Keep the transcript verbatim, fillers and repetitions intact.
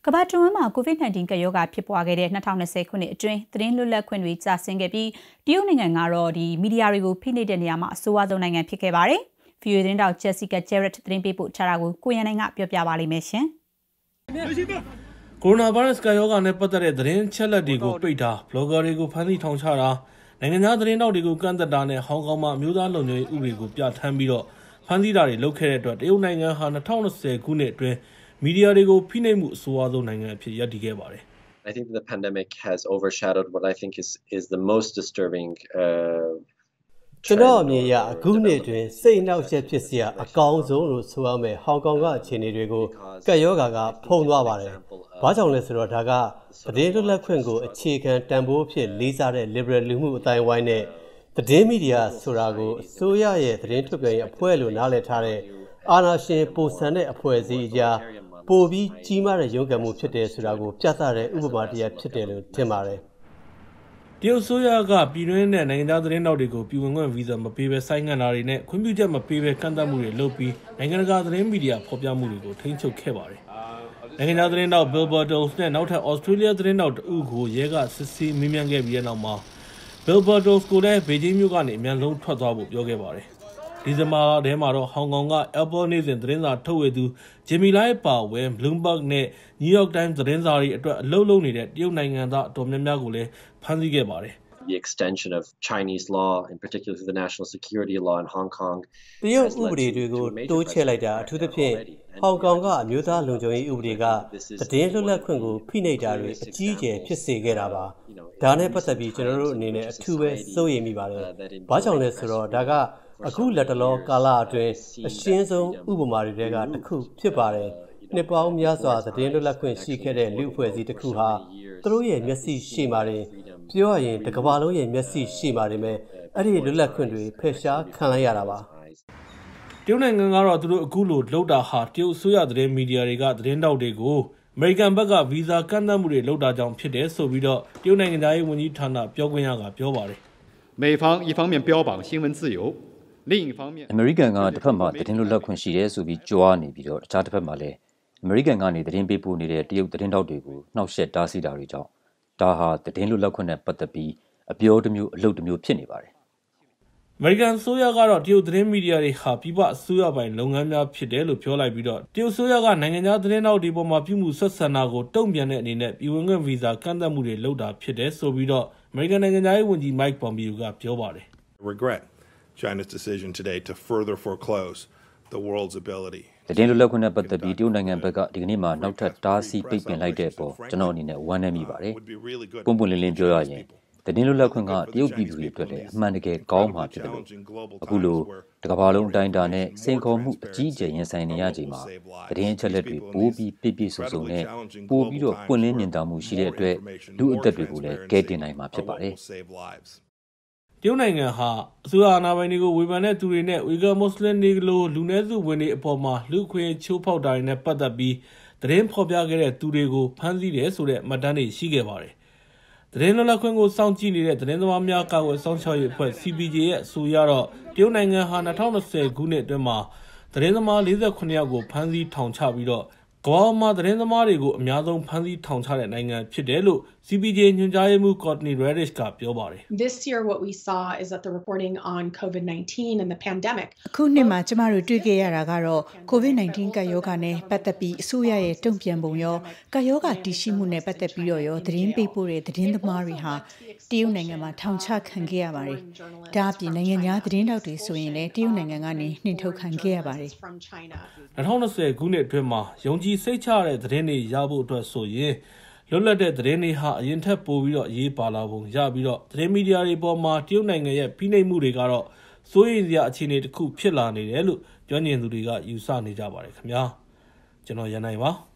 ကမ္ဘာတဝန်းမှာ ကိုဗစ် nineteen ကပ်ရောဂါဖြစ်ပွားခဲ့တဲ့၂၀၂၀ခုနှစ်အတွင်းသတင်းလွတ်လပ်ခွင့်တွေကျဆင်းခဲ့ပြီးတရုတ်နိုင်ငံကတော့ဒီမီဒီယာတွေကိုဖိနှိပ်တဲ့နေရာမှာအဆိုးအဆုံးနိုင်ငံဖြစ်ခဲ့ပါတယ်။ ဗီအိုအေသတင်းတောက် Jessica Jarrett သတင်းပေးပို့ထားတာကိုကိုရန်နိုင်ကပြောပြပါလိမ့်မယ်ရှင်။ကိုရိုနာဗိုင်းရပ်စ်ကပ်ရောဂါနဲ့ပတ်သက်တဲ့သတင်းချက်လက်တွေကိုပိတ်တာဘလော့ဂါတွေကိုဖမ်းဆီးထောင်ချတာနိုင်ငံခြားသတင်းတောက်တွေကိုကန့်သက်တာနဲ့ဟောင်ကောင်မှာအမျိုးသားလုံခြုံရေးဥပဒေကိုပြဋ္ဌာန်းပြီးတော့ဖမ်းဆီးတာတွေလုပ်ခဲ့တဲ့အတွက်တရုတ်နိုင်ငံဟာ၂၀၂၀ခုနှစ်အတွင်းမီဒီယာတွေကိုဖိနှိပ်မှုအဆိုးအဆုံးနိုင်ငံအဖြစ်ရပ်တည်ခဲ့ပါတယ်။ I think the pandemic has overshadowed what I think is is the most disturbing uh ကျွန်တော်အမြင်အရအခုနှစ်အတွင်းစိတ်အနှောက်အယှက်ဖြစ်စရာအကောင်းဆုံးလို့ဆိုရမယ်ဟောင်ကောင်ကအခြေအနေတွေကိုကပ်ရောဂါကဖုံးသွားပါတယ်။ဘာကြောင့်လဲဆိုတော့ဒါကသတင်းလွတ်လပ်ခွင့်ကိုအခြေခံတန်ဖိုးဖြစ်လေးစားတဲ့ liberal လူမှုအတိုင်းဝိုင်းနဲ့သတင်းမီဒီယာဆိုတာကိုအစိုးရရဲ့သတင်းထုတ်ပြန်ရေးအဖွဲ့လို့နားလည်ထားတဲ့အာဏာရှင်ပိုဆန်တဲ့အဖွဲ့အစည်းအကြားပိုပြီးကြီးမားတဲ့ရုန်းကန်မှုဖြစ်တယ်ဆိုတာကိုပြသတဲ့ဥပမာတရားဖြစ်တယ်လို့ထင်ပါတယ်။တရုတ်ဆိုရကပြည်တွင်းနဲ့နိုင်ငံခြားသတင်းတောက်တွေကိုပြည်ဝင်ခွင့်ဗီဇာမပေးဘဲဆိုင်းငံ့တာတွေနဲ့ခွင့်ပြုချက်မပေးဘဲကန့်သတ်မှုတွေလုပ်ပြီးနိုင်ငံတကာသတင်းမီဒီယာဖော်ပြမှုတွေကိုထိန်းချုပ်ခဲ့ပါတယ်။နိုင်ငံခြားသတင်းတောက် Bill Bartels နဲ့နောက်ထပ် Australia သတင်းတောက်တဦးကိုရဲကစစ်ဆေးမေးမြန်းခဲ့ပြီးတဲ့နောက်မှာ Bill Bartels ကိုလည်းဘေဂျင်းမြို့ကနေအမြန်ဆုံးထွက်သွားဖို့ပြောခဲ့ပါတယ်။ဒီဇင်ဘာထဲမှာတော့ဟောင်ကောင်က Apple နေ့စဉ်သတင်းစာထုတ်ဝေသူ Jimmy Lai ပါဝင် Bloomberg နဲ့ New York Times သတင်းစာတွေအတွက်အလုပ်လုပ်နေတဲ့တရုတ်နိုင်ငံသားအတော်များများကိုလည်းဖမ်းဆီးခဲ့ပါတယ်။ The extension of Chinese law, in particular the national security law in Hong Kong. တရုတ်ဥပဒေတွေကိုတိုးချဲ့လိုက်တာအထူးသဖြင့်ဟောင်ကောင်ကအမျိုးသားလုံခြုံရေးဥပဒေကသတင်းလွတ်လပ်ခွင့်ကိုဖိနှိပ်တာတွေအကြီးအကျယ်ဖြစ်စေခဲ့တာပါ။ဒါနဲ့ပတ်သက်ပြီးကျွန်တော်တို့အနေနဲ့အထူးပဲစိုးရိမ်မိပါတယ်။ဘာကြောင့်လဲဆိုတော့ဒါကအခုလက်တလောကာလအတွင်းအရှင်းဆုံးဥပမာတွေကတစ်ခုဖြစ်ပါတယ်။နှစ်ပေါင်းများစွာသတင်းလွတ်လပ်ခွင့်ရှိခဲ့တဲ့လူအဖွဲ့အစည်းတစ်ခုဟာသူတို့ရဲ့မျက်စိရှိမှတင်ပြောရရင်တစ်ကမ္ဘာလုံးရဲ့မျက်စိရှိမှတင်ပဲအဲ့ဒီလွတ်လပ်ခွင့်တွေဖယ်ရှားခံလိုက်ရတာပါ။တရုတ်နိုင်ငံကတော့သူတို့အခုလိုလုပ်တာဟာတရုတ်အစိုးရသတင်းမီဒီယာတွေကသတင်းတောက်တွေကိုအမေရိကန်ဘက်ကဗီဇာကန့်သတ်မှုတွေလုပ်တာကြောင့်ဖြစ်တယ်ဆိုပြီးတော့တရုတ်နိုင်ငံသားရေးဝန်ကြီးဌာနပြောခွင့်ရကပြောပါတယ်။美方一方面标榜新闻自由另一方面အမေရိကန်ကတစ်ဖက်မှာသတင်းလွတ်လပ်ခွင့်ရှိတယ်ဆိုပြီးကြွားနေပြီးတော့တခြားတစ်ဖက်မှာလည်းအမေရိကန်ကနေသတင်းပေးပို့နေတဲ့တရုတ်သတင်းတောက်တွေကိုနှောက်ယှက်တားဆီးတာတွေကြောင့်ဒါဟာသတင်းလွတ်လပ်ခွင့်နဲ့ပတ်သက်ပြီးအပြောတစ်မျိုးအလုပ်တစ်မျိုးဖြစ်နေပါတယ်။အမေရိကန်ဆိုရကတော့တရုတ်သတင်းမီဒီယာတွေဟာပြည်ပအစိုးရပိုင်လုပ်ငန်းများဖြစ်တယ်လို့ပြောလိုက်ပြီးတော့တရုတ်ဆိုရကနိုင်ငံခြားသတင်းတောက်တွေပေါ်မှာပြုမှုဆက်ဆံတာကိုတုံ့ပြန်တဲ့အနေနဲ့ပြည်ဝင်ခွင့်ဗီဇာကန့်သတ်မှုတွေလုပ်တာဖြစ်တယ်ဆိုပြီးတော့အမေရိကန်နိုင်ငံသားရေးဝန်ကြီး Mike Pompeo ကပြောပါတယ်။ Regret China's decision today to further foreclose the world's ability. သတင်းလွတ်လပ်ခွင့်နဲ့ပတ်သက်ပြီးတရုတ်နိုင်ငံဘက်ကဒီကနေ့မှနောက်ထပ်တားဆီးပိတ်ပင်လိုက်တဲ့အပေါ်ကျွန်တော်အနေနဲ့ဝမ်းနည်းမိပါတယ်။ပုံပွင့်လင်းလင်းပြောရရင်သတင်းလွတ်လပ်ခွင့်ကတရုတ်ပြည်သူတွေအတွက်လည်းအမှန်တကယ်ကောင်းမှာဖြစ်တယ်လို့အခုလိုတကမ္ဘာလုံးအတိုင်းအတာနဲ့စိန်ခေါ်မှုအကြီးအကျယ်ရင်ဆိုင်နေရချိန်မှာသတင်းအချက်လက်တွေပိုးပြီးပြည့်ပြည့်စုံစုံနဲ့ပို့ပြီးတော့ပွင့်လင်းမြင်သာမှုရှိတဲ့အတွက်လူအသက်တွေကိုလည်းကယ်တင်နိုင်မှာဖြစ်ပါတယ်။တရုတ်နိုင်ငံဟာအစိုးရအာဏာပိုင်တွေကိုဝေဖန်တဲ့သူတွေနဲ့ဝီဂါမွတ်စလင်တွေလိုလူနည်းစုဝင်တွေအပေါ်မှာလူခွင့်ချိုးဖောက်တာတွေနဲ့ပတ်သက်ပြီးသတင်းဖော်ပြခဲ့တဲ့သူတွေကိုဖမ်းဆီးတယ်ဆိုတဲ့မှတ်တမ်းတွေရှိခဲ့ပါတယ်။သတင်းလွတ်လပ်ခွင့်ကိုစောင့်ကြည့်နေတဲ့သတင်းသမားများကာကွယ်စောင့်ရှောက်ရေးအဖွဲ့ C P J ရဲ့အဆိုအရတော့တရုတ်နိုင်ငံဟာ၂၀၂၀ခုနှစ်အတွင်းမှာသတင်းသမား၄၇ယောက်ကိုဖမ်းဆီးထောင်ချပြီးတော့ကမ္ဘာမှာသတင်းသမားတွေကိုအများဆုံးဖမ်းဆီးထောင်ချတဲ့နိုင်ငံဖြစ်တယ်လို့ C P J ညွှန်ကြားရေးမှူး Courtney Radish ကပြောပါတယ်။ This year what we saw is that the reporting on COVID nineteen and the pandemic အခုနှစ်မှာကျမတို့တွေ့ခဲ့ရတာကတော့ COVID nineteen ကပ်ရောဂါနဲ့ပတ်သက်ပြီးအစိုးရရဲ့တုံ့ပြန်ပုံရောကပ်ရောဂါတည်ရှိမှုနဲ့ပတ်သက်ပြီးတော့ရောသတင်းပေးပို့တဲ့သတင်းသမားတွေဟာတရုတ်နိုင်ငံမှာထောင်ချခံခဲ့ရပါတယ်။ဒါအပြင်နိုင်ငံခြားသတင်းတောက်တွေဆိုရင်လည်းတရုတ်နိုင်ငံကနေနှင်ထုတ်ခံခဲ့ရပါတယ်။၂၀၂၀ခုနှစ်အတွင်းမှာယုံကြည်စိတ်ချတဲ့သတင်းတွေရဖို့အတွက်ဆိုရင်လွတ်လပ်တဲ့သတင်းတွေဟာအရင်ထက်ပိုပြီးတော့အရေးပါလာပုံရပြီးတော့သတင်းမီဒီယာတွေပေါ်မှာတရုတ်နိုင်ငံရဲ့ဖိနှိပ်မှုတွေကတော့စိုးရိမ်စရာအခြေအနေတစ်ခုဖြစ်လာနေတယ်လို့ကျွမ်းကျင်သူတွေကယူဆနေကြပါတယ်ခင်ဗျာကျွန်တော်ရန်နိုင်ပါ